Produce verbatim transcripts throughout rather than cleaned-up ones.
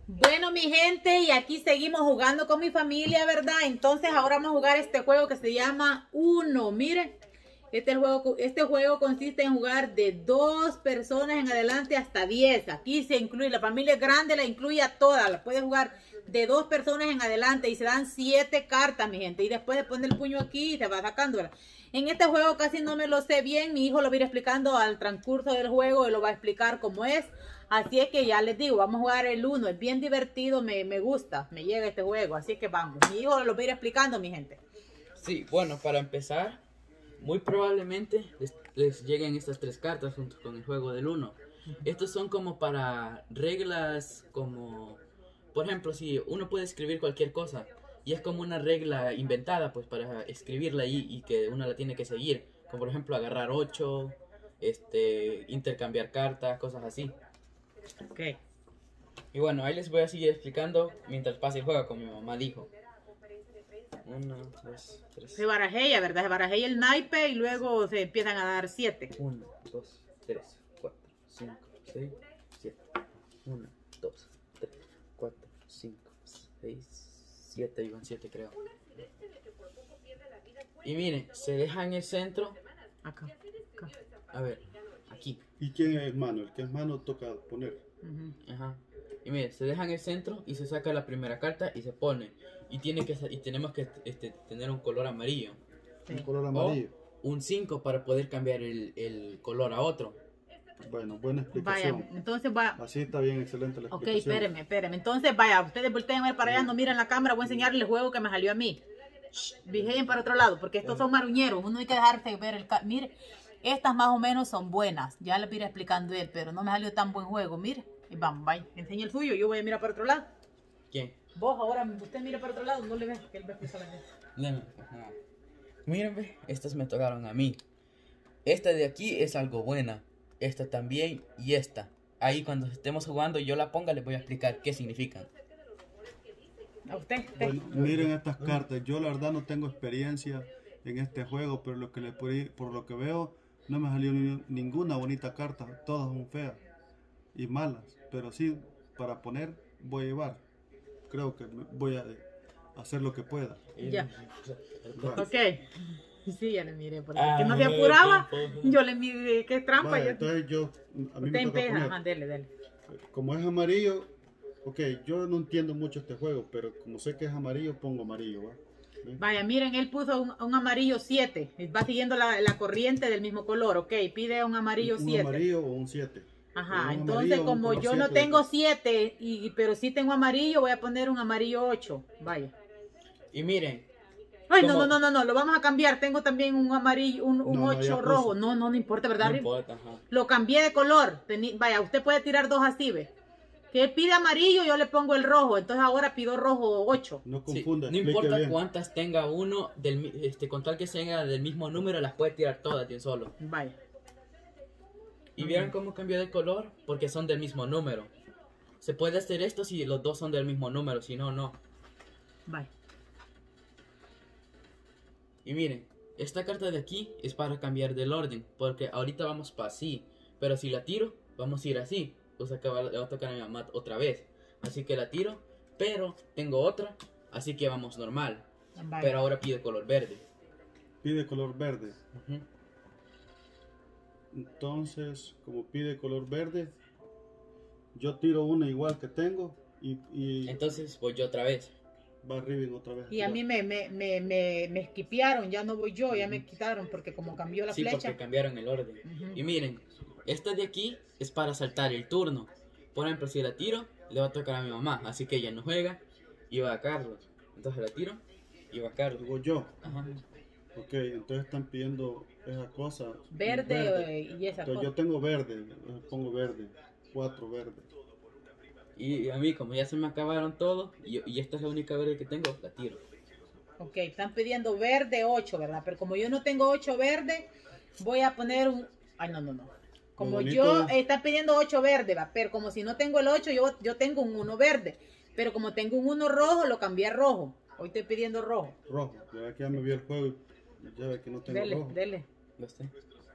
Bueno, mi gente, y aquí seguimos jugando con mi familia, ¿verdad? Entonces ahora vamos a jugar este juego que se llama Uno. Miren, este juego, este juego consiste en jugar de dos personas en adelante hasta diez. Aquí se incluye, la familia grande la incluye a todas. La puede jugar de dos personas en adelante y se dan siete cartas, mi gente. Y después se pone el puño aquí y se va sacándola. En este juego casi no me lo sé bien. Mi hijo lo va a ir explicando al transcurso del juego y lo va a explicar cómo es. Así es que ya les digo, vamos a jugar el uno. Es bien divertido, me, me gusta, me llega este juego. Así es que vamos. Mi hijo lo va a ir explicando, mi gente. Sí, bueno, para empezar, muy probablemente les, les lleguen estas tres cartas junto con el juego del uno. Estos son como para reglas, como, por ejemplo, si uno puede escribir cualquier cosa y es como una regla inventada, pues para escribirla ahí y que uno la tiene que seguir. Como por ejemplo agarrar ocho, este, intercambiar cartas, cosas así. Ok. Y bueno, ahí les voy a seguir explicando mientras pase el juego, como mi mamá dijo. Uno, dos, tres. Se barajea, ¿verdad? Se barajea el naipe y luego se empiezan a dar siete. Uno, dos, tres, cuatro, cinco, seis, siete. Uno, dos, tres, cuatro, cinco, seis, siete. Iban siete, creo. Y miren, se deja en el centro. Acá, acá. A ver, aquí. ¿Y quién es mano? El que es mano toca poner. Uh-huh. Ajá. Y mire, se deja en el centro y se saca la primera carta y se pone. Y tiene que y tenemos que este, tener un color amarillo. Sí. Un color amarillo. O un cinco para poder cambiar el, el color a otro. Bueno, buena Vaya, explicación. entonces va. Así está bien, excelente la Ok, explicación. espérenme, espérenme. Entonces, vaya, ustedes volteen a ver para allá, no miren la cámara, voy a enseñarles el juego que me salió a mí. Shh, vigilen para otro lado, porque estos son maruñeros. Uno hay que dejarse ver el... Mire, estas más o menos son buenas. Ya les iré explicando él, pero no me salió tan buen juego. Mire, y vamos, vaya, enseña el suyo, yo voy a mirar para otro lado. ¿Quién? Vos ahora, usted mira para otro lado, no le ves que él va a explicar. No, ajá. Miren, ve, estas me tocaron a mí. Esta de aquí es algo buena. Esta también y esta. Ahí cuando estemos jugando yo la ponga les voy a explicar qué significan. A usted, usted. Bueno, miren estas cartas. Yo la verdad no tengo experiencia en este juego, pero lo que le por, por lo que veo no me salió ni, ninguna bonita carta. Todas son feas y malas. Pero sí, para poner voy a llevar. Creo que voy a hacer lo que pueda. Ya. Vale. Ok. Sí, ya le miré, porque Ah, que no se no, apuraba, tampoco. yo le miré, qué trampa. Vale, yo... entonces yo, a mí Usted me toca empieza, poner. ajá, dele, dele. Como es amarillo, ok, yo no entiendo mucho este juego, pero como sé que es amarillo, pongo amarillo, ¿va? ¿Sí? Vaya, miren, él puso un, un amarillo siete. Va siguiendo la, la corriente del mismo color, ok. Pide un amarillo Un siete. amarillo o un siete. Ajá, Un entonces amarillo o un como color yo no siete. tengo siete, y, pero sí tengo amarillo, voy a poner un amarillo ocho. Vaya. Y miren, Ay, no, ¿cómo? no, no, no, no, lo vamos a cambiar. Tengo también un amarillo, un, un No, no, ocho ya puso. rojo. No, no, no importa, ¿verdad? no importa, ajá. Lo cambié de color. Tení, vaya, usted puede tirar dos así, ¿ve? Que él pide amarillo, yo le pongo el rojo. Entonces ahora pido rojo ocho. No Sí, confunda, no explique importa bien. cuántas tenga uno, del, mi- este, con tal que sea del mismo número, las puede tirar todas de un solo. Vaya. ¿Y vieron cómo cambió de color? Porque son del mismo número. Se puede hacer esto si los dos son del mismo número, si no, no. Vaya. Y miren, esta carta de aquí es para cambiar del orden, porque ahorita vamos para así, pero si la tiro, vamos a ir así. O sea que va, le va a tocar a mi mamá otra vez. Así que la tiro, pero tengo otra, así que vamos normal. Vaya. Pero ahora pide color verde. Pide color verde. Ujú. Entonces, como pide color verde, yo tiro una igual que tengo y, y Entonces voy yo otra vez. va Riven otra vez. Y a mí me, me, me, me, me esquipearon, ya no voy yo, ya me quitaron porque como cambió la Sí, flecha. porque cambiaron el orden. Ujú. Y miren, esta de aquí es para saltar el turno. Por ejemplo, si la tiro, le va a tocar a mi mamá. Así que ella no juega y va a Carlos. Entonces la tiro y va a Carlos. Luego yo. Ajá. Ok, entonces están pidiendo esa cosa. Verde, eh, y esa Entonces cosa. yo tengo verde, entonces pongo verde. Cuatro verdes. Y a mí, como ya se me acabaron todos, y, y esta es la única verde que tengo, la tiro. Ok, están pidiendo verde ocho, ¿verdad? Pero como yo no tengo ocho verde, voy a poner un... Ay, no, no, no. Como bonito yo, es- eh, están pidiendo ocho verde, ¿va? Pero como si no tengo el ocho, yo, yo tengo un uno verde. Pero como tengo un uno rojo, lo cambié a rojo. Hoy estoy pidiendo rojo. Rojo. Ya ve que ya me vi el juego y ya ve que no tengo Dele, rojo. dele. ¿Lo sé?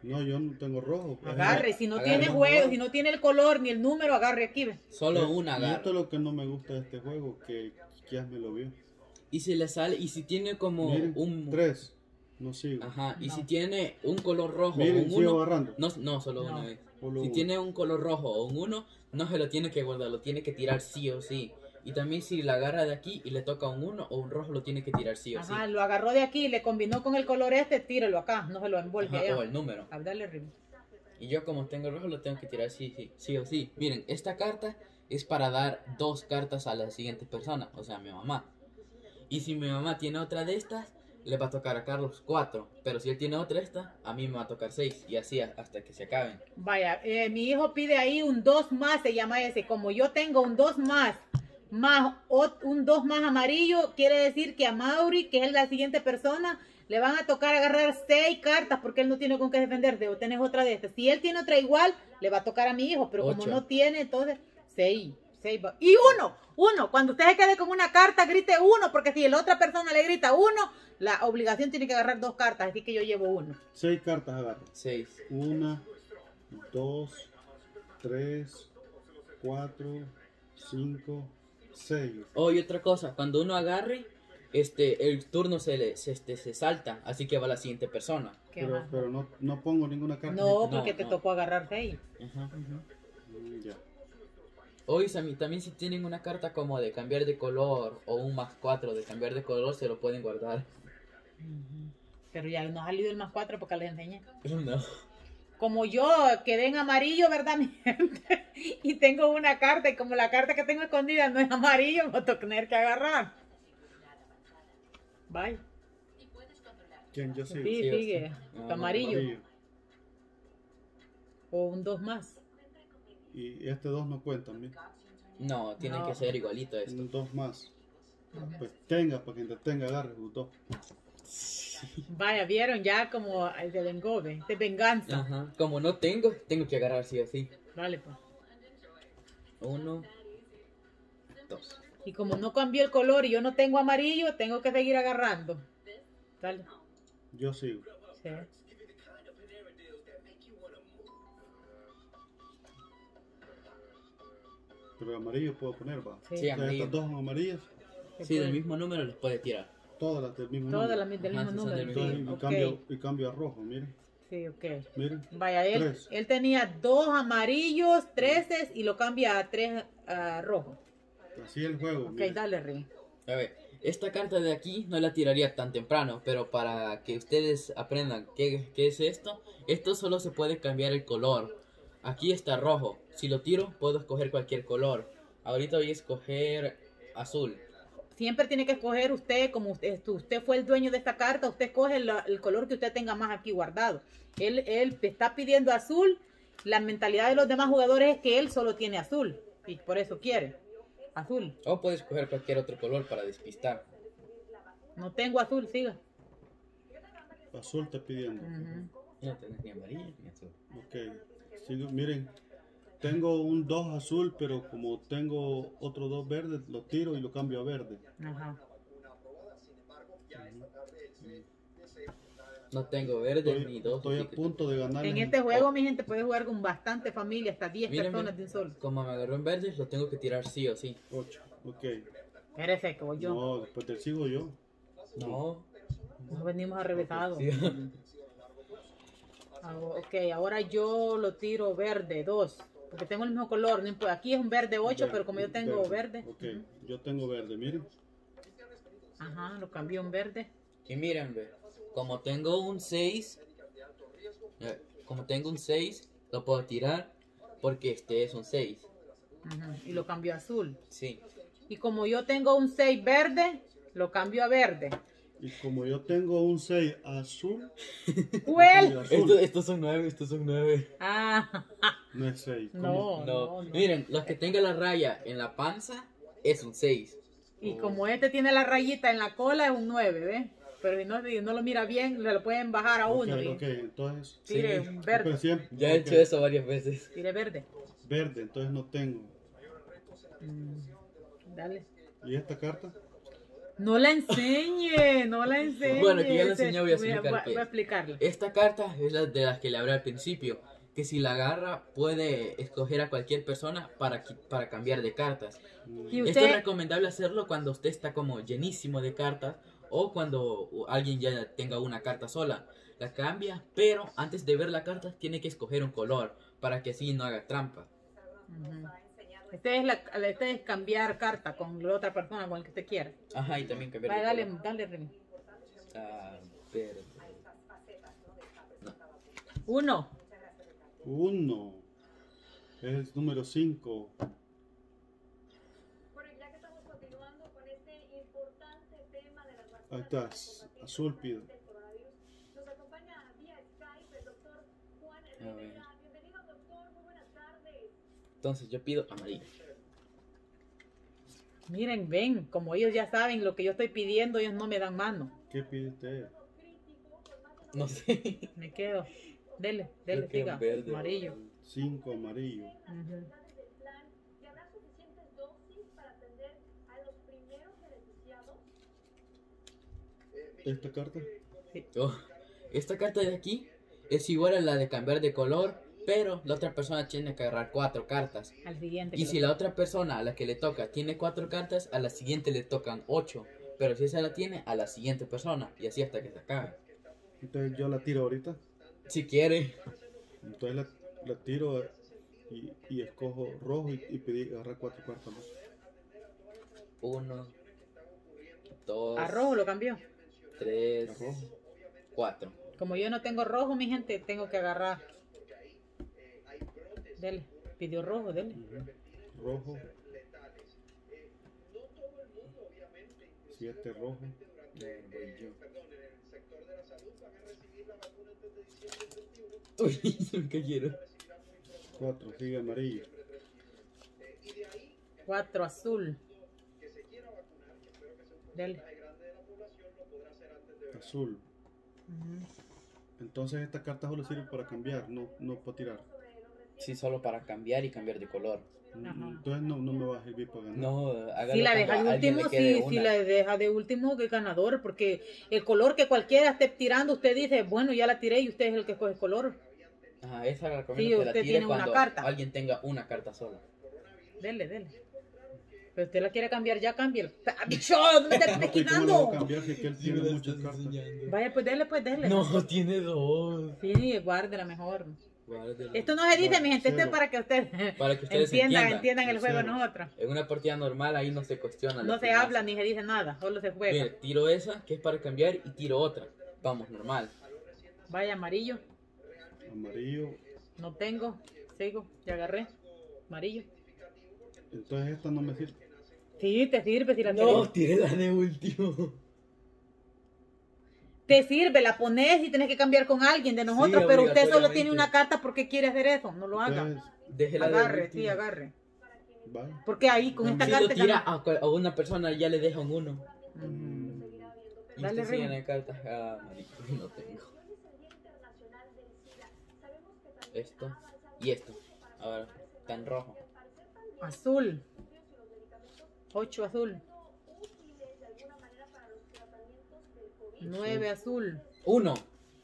No, yo no tengo rojo. Agarre, si no Agarre, tiene no, juego, no. si no tiene el color ni el número, agarre aquí, ve. Solo una Y esto agarra. es lo que no me gusta de este juego, que ya me lo vio. Y si le sale, y si tiene como Miren, un... tres. No sigo. Ajá, y No. si tiene un color rojo o Miren, un sigo uno... agarrando. No, no, solo No. una vez. Solo Si uno. tiene un color rojo o un uno, no se lo tiene que guardar, lo tiene que tirar sí o sí. Y también si la agarra de aquí y le toca un uno o un rojo, lo tiene que tirar sí o Ajá, sí. lo agarró de aquí, le combinó con el color este, tíralo acá, no se lo envuelve Ajá, allá. o el número. A darle ritmo. Y yo como tengo rojo lo tengo que tirar sí, sí, sí o sí. Miren, esta carta es para dar dos cartas a la siguiente persona, o sea, a mi mamá. Y si mi mamá tiene otra de estas, le va a tocar a Carlos cuatro. Pero si él tiene otra de estas, a mí me va a tocar seis. Y así a- hasta que se acaben. Vaya, eh, mi hijo pide ahí un dos más, se llama ese. Como yo tengo un dos más, más ot- un dos más amarillo, quiere decir que a Mauri, que es la siguiente persona, le van a tocar agarrar seis cartas porque él no tiene con qué defenderse. O tenés otra de estas. Si él tiene otra igual, le va a tocar a mi hijo. Pero como Ocho. no tiene, entonces seis. seis va- Y uno, uno. Cuando usted se quede con una carta, grite uno. Porque si la otra persona le grita uno, la obligación tiene que agarrar dos cartas. Así que yo llevo uno. Seis cartas agarro. seis. Una, dos, tres, cuatro, cinco, seis. Oh, y otra cosa, cuando uno agarre, este, el turno se le se, este, se salta. Así que va la siguiente persona. ¿Qué Pero, más? pero no, no pongo ninguna carta. No, No, porque te no. tocó agarrar seis. Ajá. Mm, ya. Hoy también si tienen una carta como de cambiar de color o un más cuatro de cambiar de color, se lo pueden guardar. Pero ya no ha salido el más cuatro porque les enseñé. No. Como yo quedé en amarillo, ¿verdad, mi gente? Y tengo una carta, y como la carta que tengo escondida no es amarillo, me voy a tener que agarrar. Bye. ¿Quién? Yo sigo. Sí, sí, sigue. sí. Está No, amarillo. Amarillo. O un dos más. Y este dos no cuenta, mira. No, tienen No. que ser igualito a esto. Un dos más. Pues tenga, para que te tenga, agarre los dos. Vaya, vieron ya como el de Bengobe, de venganza. Ajá. Como no tengo, tengo que agarrar sí o sí. Dale, pues. Uno, dos. Y como no cambió el color y yo no tengo amarillo, tengo que seguir agarrando. Dale. Yo sigo. Sí. Pero amarillo puedo poner, va. Sí. Sí, O sea, amarillo. estas dos son amarillas, Se Sí, puede. del mismo número les puede tirar. todas las del mismo Todas número. las mi- del Ajá, mismo sí, son del número. Entonces, Sí, y, ok. cambio, y cambio a rojo, miren. Sí, ok. Miren. Vaya, él, Tres. él tenía dos amarillos, treces y lo cambia a tres ah, rojos. Así es el juego. Ok, miren. dale, Ri. A ver, esta carta de aquí no la tiraría tan temprano, pero para que ustedes aprendan qué, qué es esto, esto solo se puede cambiar el color. Aquí está rojo. Si lo tiro, puedo escoger cualquier color. Ahorita voy a escoger azul. Siempre tiene que escoger usted, como usted, usted fue el dueño de esta carta, usted escoge la- el color que usted tenga más aquí guardado. Él, él te está pidiendo azul. La mentalidad de los demás jugadores es que él solo tiene azul. Y por eso quiere. Azul. O puedes escoger cualquier otro color para despistar. No tengo azul, siga. Azul está pidiendo. Ujú. No tenés ni amarillo ni azul. Ok. Sigo, miren. Tengo un dos azul, pero como tengo otros dos verdes, lo tiro y lo cambio a verde. Ajá. No tengo verde Estoy, ni dos. estoy así a que- punto de ganar. En este juego, mi gente, puede jugar con bastante familia, hasta diez Miren, personas miren, de un solo. como me agarró en verde, lo tengo que tirar sí o sí. ocho. Ok. Espérese, que voy yo. No, después te sigo yo. No. Nos venimos a revesado. Sí. Ah, ok, ahora yo lo tiro verde, dos. Porque tengo el mismo color. No importa. Aquí es un verde ocho, pero como yo tengo verde. Ok, yo tengo verde, miren. Ajá, lo cambió en verde. Y miren, ve, como tengo un seis, eh, como tengo un seis, lo puedo tirar porque este es un seis. Ajá, y lo cambió a azul. Sí. Y como yo tengo un seis verde, lo cambio a verde. Y como yo tengo un seis azul, ¡Well! cambio a azul. Esto- estos son nueve, estos son nueve. Ah, No es seis. no, No, no, no. miren, los que tengan la raya en la panza es un seis. Y como este tiene la rayita en la cola, es un nueve, ¿ves? Pero si no, si no lo mira bien, le lo pueden bajar a Ok, uno. y ok, entonces. tire sí. un Pero verde. siempre- Ya he ok, hecho eso varias veces. Tire verde. Verde, entonces no tengo. Mm, dale. ¿Y esta carta? No la enseñe, no la enseñe. Bueno, que ya la enseñé, voy a explicar Voy a, qué voy a es. explicarle. Esta carta es la de las que le hablé al principio. Que si la agarra puede escoger a cualquier persona para, qui- para cambiar de cartas. Y Esto es usted, recomendable hacerlo cuando usted está como llenísimo de cartas o cuando alguien ya tenga una carta sola. La cambia, pero antes de ver la carta tiene que escoger un color para que así no haga trampa. Ujú. Este es, la, este es cambiar carta con la otra persona, con el que usted quiera. Ajá, y también cambiar Vale, de dale, color. dale, Remy. Ah, verde. Uno. Uno. Es número cinco. Ahí está, azul pido. A ver. Entonces yo pido amarillo. Miren, ven, como ellos ya saben lo que yo estoy pidiendo, ellos no me dan mano. ¿Qué pide usted? No sé. Me quedo. Dele, dele, Creo que siga. verde. Amarillo. Cinco amarillo. Ujú. ¿Esta carta? Oh, esta carta de aquí es igual a la de cambiar de color, pero la otra persona tiene que agarrar cuatro cartas. Al siguiente. Y que si lo- la otra persona a la que le toca tiene cuatro cartas, a la siguiente le tocan ocho. Pero si esa la tiene, a la siguiente persona. Y así hasta que se acabe. Entonces yo la tiro ahorita. Si quiere. Entonces la, la tiro y, y escojo rojo y, y pedí agarrar cuatro cartas más. Uno, dos, A rojo lo cambió. tres, A rojo. cuatro. Como yo no tengo rojo, mi gente, tengo que agarrar. Dele. Pidió rojo, dele. Ujú. Rojo. Siete rojo. Eh, voy yo. Uy, se me cayeron. Cuatro, sigue amarillo. Cuatro azul. Dele. Azul. Ujú. Entonces esta carta solo sirve para cambiar, no, no para tirar. Sí, solo para cambiar y cambiar de color. Ajá. Entonces no, no me va a servir para ganar. No, hágalo Si la cuando deja de a alguien último, le quede sí, si una. la deja de último, que ganador, porque el color que cualquiera esté tirando, usted dice, bueno, ya la tiré y usted es el que escoge el color. Ajá, esa la Sí, recomiendo que la usted tire tiene una cuando carta. alguien tenga una carta sola. Dele, dele. Pero usted la quiere cambiar, ya cambie. ¡Bicho! ¡No me estés No, pues, ¿cómo lo voy a quitando! cambiar si es que él tiene muchas cartas? Vaya, pues dele, pues dele. No, tiene dos. Sí, guárdela mejor. Guárdelo. Esto no se dice, mi gente, esto es Cero. para que ustedes Para que ustedes entiendan, entiendan. entiendan el juego de Cero. nosotros. En una partida normal ahí no se cuestiona. No lo se que habla hace. ni se dice nada, solo se juega. Mire, tiro esa que es para cambiar y tiro otra. Vamos, normal. Vaya, amarillo. Amarillo. No tengo. Sigo. Ya agarré. Amarillo. Entonces esta no me sirve. Sí, te sirve si la No, quieres. tiré la de último. Te sirve, la pones y tienes que cambiar con alguien de nosotros, Sí, pero usted solo obligatoriamente. tiene una carta porque quiere hacer eso. No lo haga. Entonces, Déjela de Agarre, último. sí, agarre. vaya. Porque ahí con esta Si carta lo tira cambia. a, cual- a una persona ya le deja un uno. Ujú. Y Dale, usted sigue Remy. en cartas. Ah, marico, no tengo. Esto y esto. Ahora, está en rojo. Azul. Ocho azul. Nueve azul. Uno.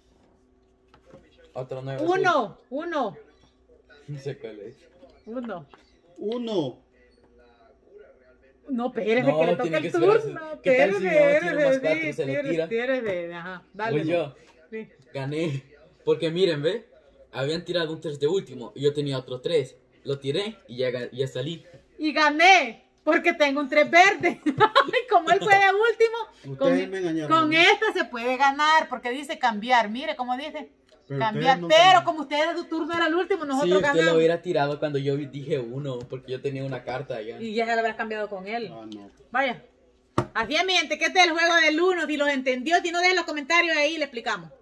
Otro nueve. azul. Uno, uno, No sé cuál es. uno. Uno. No, espérese No, que le toca tiene el que esperarse. turno. ¿Qué tal si Espérese, no tiene más espérese, cuatro, sí, se le espérese, tira? espérese, ajá, dale. Voy yo. Sí. Gané. Porque miren, ¿ve? Habían tirado un tres de último y yo tenía otro tres. Lo tiré y ya, ga- ya salí. Y gané, porque tengo un tres verde. Y como él fue de último, Ustedes con, me engañaron. con esta se puede ganar, porque dice cambiar. Mire cómo dice, Pero cambiar. ustedes no Pero cambian. como ustedes su turno era el último, Sí, nosotros usted lo ganamos. hubiera tirado cuando yo dije uno, porque yo tenía una carta ya. Y ya se lo habrás cambiado con él. Ah, no. Vaya. Así es, mi gente, que este es el juego del uno. Si los entendió, si no, dejen los comentarios ahí y le explicamos.